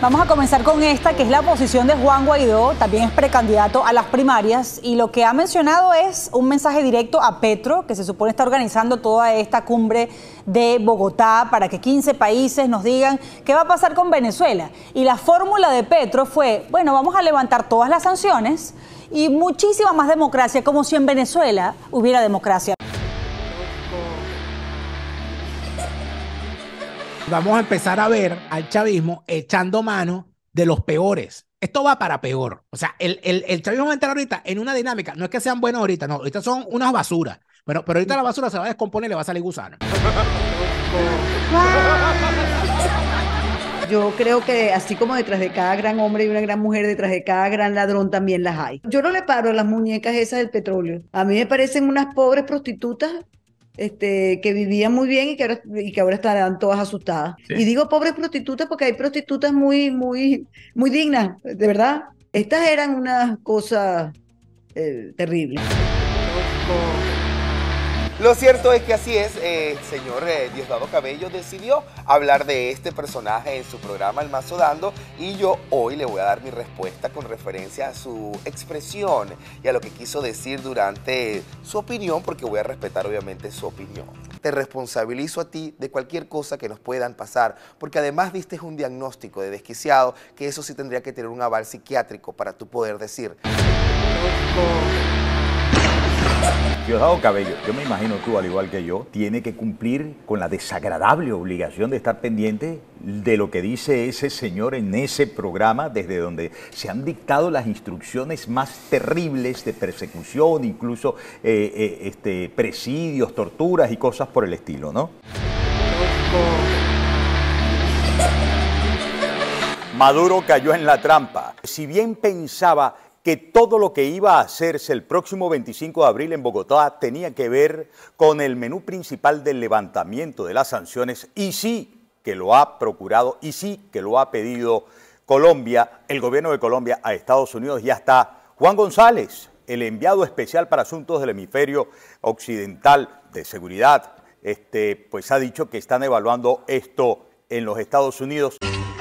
Vamos a comenzar con esta, que es la posición de Juan Guaidó, también es precandidato a las primarias, y lo que ha mencionado es un mensaje directo a Petro, que se supone está organizando toda esta cumbre de Bogotá para que 15 países nos digan qué va a pasar con Venezuela. Y la fórmula de Petro fue, bueno, vamos a levantar todas las sanciones y muchísima más democracia, como si en Venezuela hubiera democracia. Vamos a empezar a ver al chavismo echando mano de los peores. Esto va para peor. O sea, el chavismo va a entrar ahorita en una dinámica. No es que sean buenos ahorita, no. Ahorita son unas basuras. Pero ahorita la basura se va a descomponer y le va a salir gusano. Yo creo que así como detrás de cada gran hombre y una gran mujer, detrás de cada gran ladrón también las hay. Yo no le paro a las muñecas esas del petróleo. A mí me parecen unas pobres prostitutas que vivían muy bien y que ahora estarán todas asustadas. Sí. Y digo pobres prostitutas porque hay prostitutas muy dignas, de verdad. Estas eran unas cosas terribles. Lo cierto es que así es, señor Diosdado Cabello decidió hablar de este personaje en su programa El Mazo Dando, y yo hoy le voy a dar mi respuesta con referencia a su expresión y a lo que quiso decir durante su opinión, porque voy a respetar obviamente su opinión. Te responsabilizo a ti de cualquier cosa que nos puedan pasar, porque además diste un diagnóstico de desquiciado, que eso sí tendría que tener un aval psiquiátrico para tú poder decir. Diosdado Cabello, yo me imagino tú, al igual que yo, tiene que cumplir con la desagradable obligación de estar pendiente de lo que dice ese señor en ese programa, desde donde se han dictado las instrucciones más terribles de persecución, incluso presidios, torturas y cosas por el estilo, ¿no? Maduro cayó en la trampa. Si bien pensaba que todo lo que iba a hacerse el próximo 25 de abril en Bogotá tenía que ver con el menú principal del levantamiento de las sanciones, y sí que lo ha procurado, y sí que lo ha pedido Colombia, el gobierno de Colombia a Estados Unidos. Ya está Juan González, el enviado especial para asuntos del hemisferio occidental de seguridad, pues ha dicho que están evaluando esto en los Estados Unidos.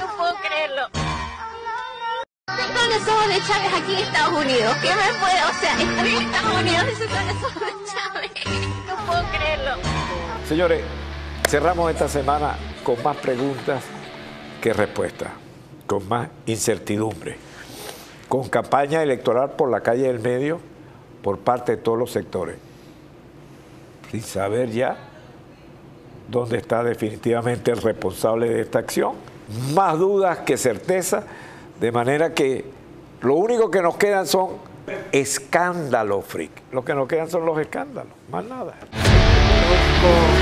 Con los ojos de Chávez aquí en Estados Unidos. ¿Qué me puede? O sea, estoy en Estados Unidos y con los ojos de Chávez. No puedo creerlo. Señores, cerramos esta semana con más preguntas que respuestas, con más incertidumbre, con campaña electoral por la calle del medio por parte de todos los sectores, sin saber ya dónde está definitivamente el responsable de esta acción. Más dudas que certeza. De manera que lo único que nos quedan son escándalos, freak. Lo que nos quedan son los escándalos, más nada.